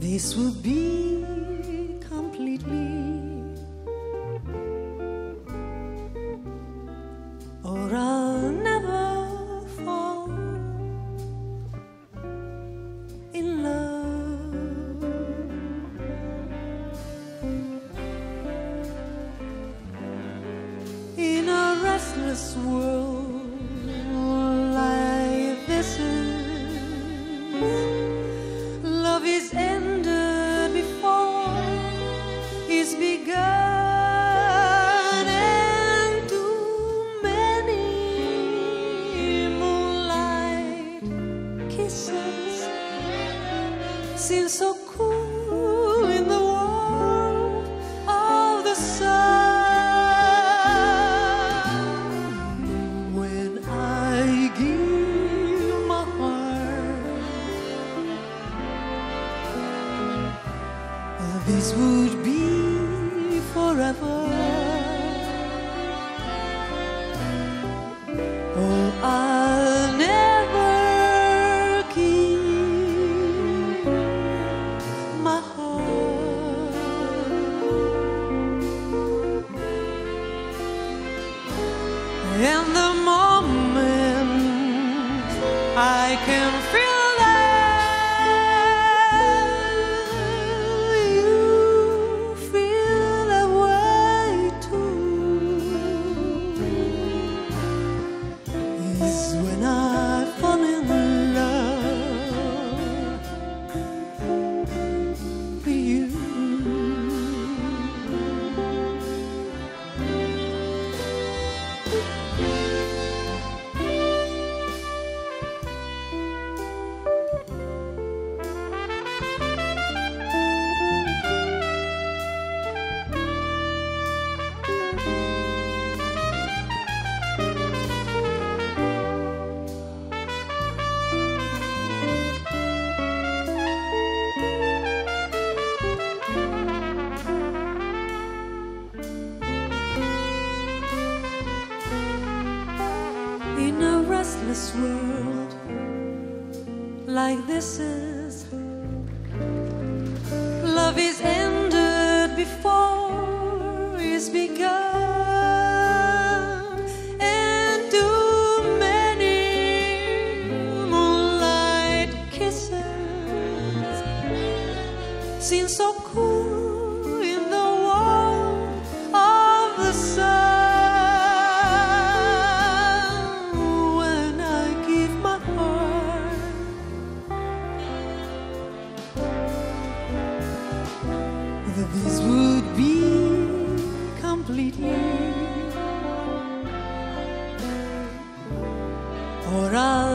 this would be completely, or I'll never fall in love. In a restless world like this love is ended before it's begun, and too many moonlight kisses seem so cool in the warmth of the sun. When I give my heart, this would be forever. Oh, I'll never keep my heart. And the moment I can feel when I fall in love with you. In a restless world like this love is ended before it's begun, and too many moonlight kisses seem so cool in the warmth of the sun. This would be completely, or I'll